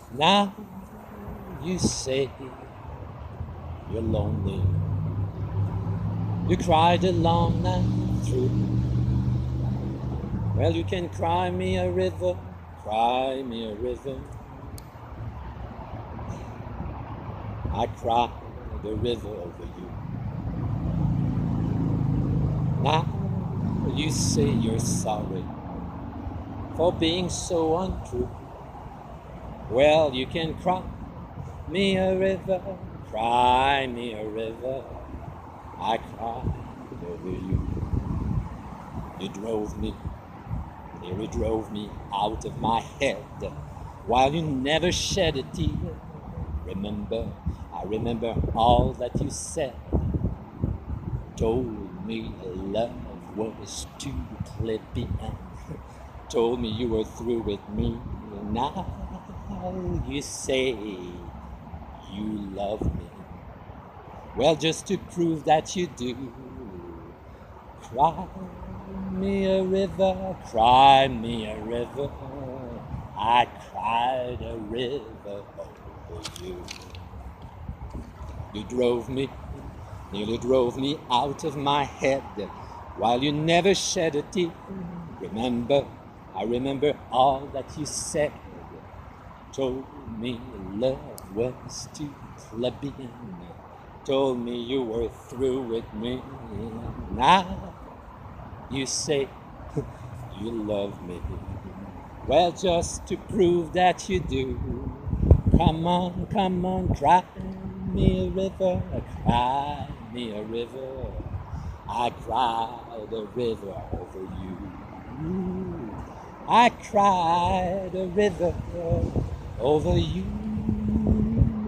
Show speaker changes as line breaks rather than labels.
Now you say you're lonely. You cried a long night through. Well, you can cry me a river, cry me a river. I cried a river over you. Now you say you're sorry for being so untrue. Well, you can cry me a river, cry me a river. I cried over you. You nearly drove me out of my head, while you never shed a tear. I remember all that you said. Told me love was too plebeian. Told me you were through with me. Now you say you love me. Well, just to prove that you do, cry me a river, cry me a river. I cried a river over you. You nearly drove me out of my head, while you never shed a tear. I remember all that you said. Told me love was too plebeian. Told me you were through with me. Now you say you love me. Well, just to prove that you do, come on, cry me a river, cry me a river. I cried a river over you. I cried a river over you.